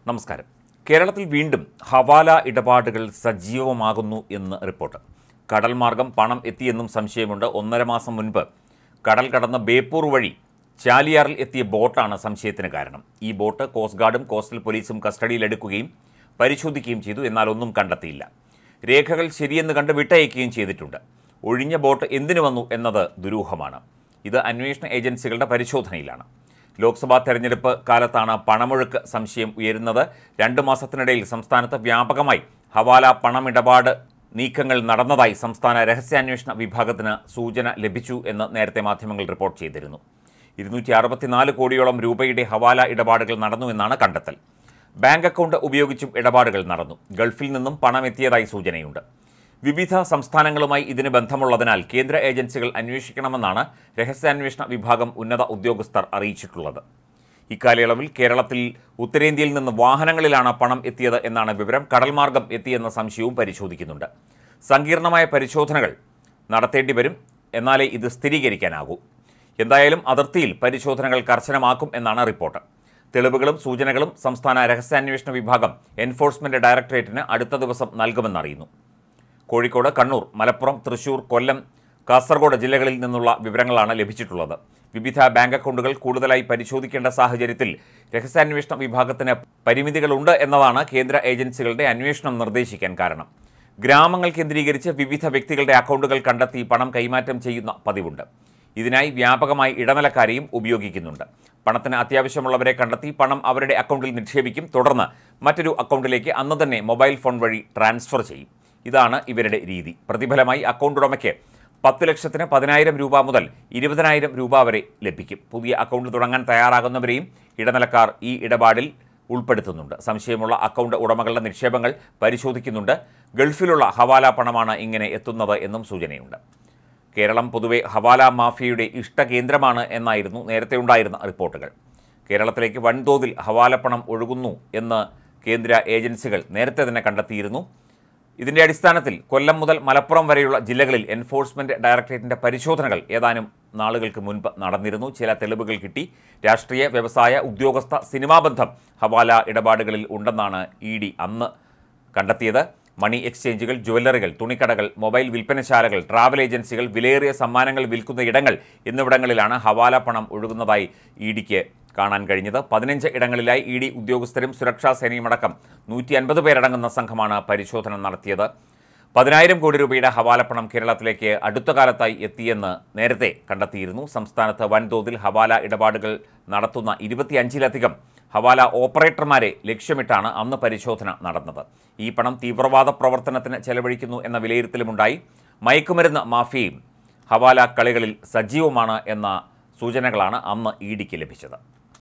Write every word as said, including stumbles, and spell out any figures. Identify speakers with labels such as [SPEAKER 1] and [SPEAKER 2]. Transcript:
[SPEAKER 1] നമസ്കാരം. കേരളത്തിൽ വീണ്ടും ഹവാല ഇടപാടുകൾ സജീവമാകുന്നു എന്ന് റിപ്പോർട്ട്. കടൽ മാർഗം പണം എത്തിയെന്നും സംശയമുണ്ട്. ഒന്നര മാസം മുൻപ് കടൽ കടന്ന ബേപ്പൂർ വഴി ചാലിയാറിൽ എത്തിയ ബോട്ടാണ് സംശയത്തിന് കാരണം. ഈ ബോട്ട് കോസ്റ്റ് ഗാർഡും കോസ്റ്റൽ പോലീസും കസ്റ്റഡിയിലെടുക്കുകയും പരിശോധിക്കുകയും ചെയ്തു. എന്നാൽ ഒന്നും കണ്ടെത്തിയില്ല. രേഖകൾ ശരിയെന്ന് കണ്ട് വിട്ടയക്കുകയും ചെയ്തിട്ടുണ്ട്. ഒഴിഞ്ഞ ബോട്ട് എന്തിനു വന്നു എന്നത് ദുരൂഹമാണ്. ഇത് അന്വേഷണ ഏജൻസികളുടെ പരിശോധനയിലാണ്. ലോക്സഭാ തെരഞ്ഞെടുപ്പ് കാലത്താണ് പണമൊഴുക്ക് സംശയം ഉയരുന്നത്. രണ്ട് മാസത്തിനിടയിൽ സംസ്ഥാനത്ത് വ്യാപകമായി ഹവാല പണമിടപാട് നീക്കങ്ങൾ നടന്നതായി സംസ്ഥാന രഹസ്യാന്വേഷണ വിഭാഗത്തിന് സൂചന ലഭിച്ചു എന്ന് നേരത്തെ മാധ്യമങ്ങൾ റിപ്പോർട്ട് ചെയ്തിരുന്നു. ഇരുന്നൂറ്റി അറുപത്തിനാല് കോടിയോളം രൂപയുടെ ഹവാല ഇടപാടുകൾ നടന്നുവെന്നാണ് കണ്ടെത്തൽ. ബാങ്ക് അക്കൗണ്ട് ഉപയോഗിച്ചും ഇടപാടുകൾ നടന്നു. ഗൾഫിൽ നിന്നും പണമെത്തിയതായി സൂചനയുണ്ട്. വിവിധ സംസ്ഥാനങ്ങളുമായി ഇതിന് ബന്ധമുള്ളതിനാൽ കേന്ദ്ര ഏജൻസികൾ അന്വേഷിക്കണമെന്നാണ് രഹസ്യാന്വേഷണ വിഭാഗം ഉന്നത ഉദ്യോഗസ്ഥർ അറിയിച്ചിട്ടുള്ളത്. ഇക്കാലയളവിൽ കേരളത്തിൽ ഉത്തരേന്ത്യയിൽ നിന്ന് വാഹനങ്ങളിലാണ് പണം എത്തിയത് എന്നാണ് വിവരം. കടൽമാർഗം എത്തിയെന്ന സംശയവും പരിശോധിക്കുന്നുണ്ട്. സങ്കീർണമായ പരിശോധനകൾ നടത്തേണ്ടി വരും, എന്നാലേ ഇത് സ്ഥിരീകരിക്കാനാകൂ. എന്തായാലും അതിർത്തിയിൽ പരിശോധനകൾ കർശനമാക്കും എന്നാണ് റിപ്പോർട്ട്. തെളിവുകളും സൂചനകളും സംസ്ഥാന രഹസ്യാന്വേഷണ വിഭാഗം എൻഫോഴ്സ്മെന്റ് ഡയറക്ടറേറ്റിന് അടുത്ത ദിവസം നൽകുമെന്നറിയുന്നു. കോഴിക്കോട്, കണ്ണൂർ, മലപ്പുറം, തൃശൂർ, കൊല്ലം, കാസർഗോഡ് ജില്ലകളിൽ നിന്നുള്ള വിവരങ്ങളാണ് ലഭിച്ചിട്ടുള്ളത്. വിവിധ ബാങ്ക് അക്കൗണ്ടുകൾ കൂടുതലായി പരിശോധിക്കേണ്ട സാഹചര്യത്തിൽ രഹസ്യാന്വേഷണ വിഭാഗത്തിന് പരിമിതികളുണ്ട് എന്നതാണ് കേന്ദ്ര ഏജൻസികളുടെ അന്വേഷണം നിർദ്ദേശിക്കാൻ കാരണം. ഗ്രാമങ്ങൾ കേന്ദ്രീകരിച്ച് വിവിധ വ്യക്തികളുടെ അക്കൗണ്ടുകൾ കണ്ടെത്തി പണം കൈമാറ്റം ചെയ്യുന്ന പതിവുണ്ട്. ഇതിനായി വ്യാപകമായി ഇടനിലക്കാരെയും ഉപയോഗിക്കുന്നുണ്ട്. പണത്തിന് അത്യാവശ്യമുള്ളവരെ കണ്ടെത്തി പണം അവരുടെ അക്കൗണ്ടിൽ നിക്ഷേപിക്കും. തുടർന്ന് മറ്റൊരു അക്കൗണ്ടിലേക്ക് അന്ന് തന്നെ മൊബൈൽ ഫോൺ വഴി ട്രാൻസ്ഫർ ചെയ്യും. ഇതാണ് ഇവരുടെ രീതി. പ്രതിഫലമായി അക്കൗണ്ട് ഉടമയ്ക്ക് പത്ത് ലക്ഷത്തിന് പതിനായിരം രൂപ മുതൽ ഇരുപതിനായിരം രൂപ വരെ ലഭിക്കും. പുതിയ അക്കൗണ്ട് തുടങ്ങാൻ തയ്യാറാകുന്നവരെയും ഇടനിലക്കാർ ഈ ഇടപാടിൽ ഉൾപ്പെടുത്തുന്നുണ്ട്. സംശയമുള്ള അക്കൗണ്ട് ഉടമകളുടെ നിക്ഷേപങ്ങൾ പരിശോധിക്കുന്നുണ്ട്. ഗൾഫിലുള്ള ഹവാല പണമാണ് ഇങ്ങനെ എത്തുന്നത് എന്നും സൂചനയുണ്ട്. കേരളം പൊതുവെ ഹവാല മാഫിയയുടെ ഇഷ്ടകേന്ദ്രമാണ് എന്നായിരുന്നു നേരത്തെ ഉണ്ടായിരുന്ന റിപ്പോർട്ടുകൾ. കേരളത്തിലേക്ക് വൻതോതിൽ ഹവാല പണം ഒഴുകുന്നു എന്ന് കേന്ദ്ര ഏജൻസികൾ നേരത്തെ തന്നെ കണ്ടെത്തിയിരുന്നു. ഇതിൻ്റെ അടിസ്ഥാനത്തിൽ കൊല്ലം മുതൽ മലപ്പുറം വരെയുള്ള ജില്ലകളിൽ എൻഫോഴ്സ്മെന്റ് ഡയറക്ടറേറ്റിന്റെ പരിശോധനകൾ ഏതാനും നാളുകൾക്ക് മുൻപ് നടന്നിരുന്നു. ചില തെളിവുകൾ കിട്ടി. രാഷ്ട്രീയ, വ്യവസായ, ഉദ്യോഗസ്ഥ, സിനിമാ ബന്ധം ഹവാല ഇടപാടുകളിൽ ഉണ്ടെന്നാണ് ഇ ഡി അന്ന് കണ്ടെത്തിയത്. മണി എക്സ്ചേഞ്ചുകൾ, ജ്വല്ലറികൾ, തുണിക്കടകൾ, മൊബൈൽ വിൽപ്പനശാലകൾ, ട്രാവൽ ഏജൻസികൾ, വിലയേറിയ സമ്മാനങ്ങൾ വിൽക്കുന്ന ഇടങ്ങൾ എന്നിവിടങ്ങളിലാണ് ഹവാല പണം ഒഴുകുന്നതായി ഇ ഡിക്ക് കാണാൻ കഴിഞ്ഞത്. പതിനഞ്ച് ഇടങ്ങളിലായി ഇ ഡി ഉദ്യോഗസ്ഥരും സുരക്ഷാ സേനയുമടക്കം നൂറ്റി അൻപത് പേരടങ്ങുന്ന സംഘമാണ് പരിശോധന നടത്തിയത്. പതിനായിരം കോടി രൂപയുടെ ഹവാലപ്പണം കേരളത്തിലേക്ക് അടുത്ത കാലത്തായി എത്തിയെന്ന് നേരത്തെ കണ്ടെത്തിയിരുന്നു. സംസ്ഥാനത്ത് വൻതോതിൽ ഹവാല ഇടപാടുകൾ നടത്തുന്ന ഇരുപത്തിയഞ്ചിലധികം ഹവാല ഓപ്പറേറ്റർമാരെ ലക്ഷ്യമിട്ടാണ് അന്ന് പരിശോധന നടന്നത്. ഈ പണം തീവ്രവാദ പ്രവർത്തനത്തിന് ചെലവഴിക്കുന്നു എന്ന വിലയിരുത്തലുമുണ്ടായി. മയക്കുമരുന്ന് മാഫിയയും ഹവാല കളികളിൽ സജീവമാണ് എന്ന സൂചനകളാണ് അന്ന് ഇ ഡിക്ക് ലഭിച്ചത്.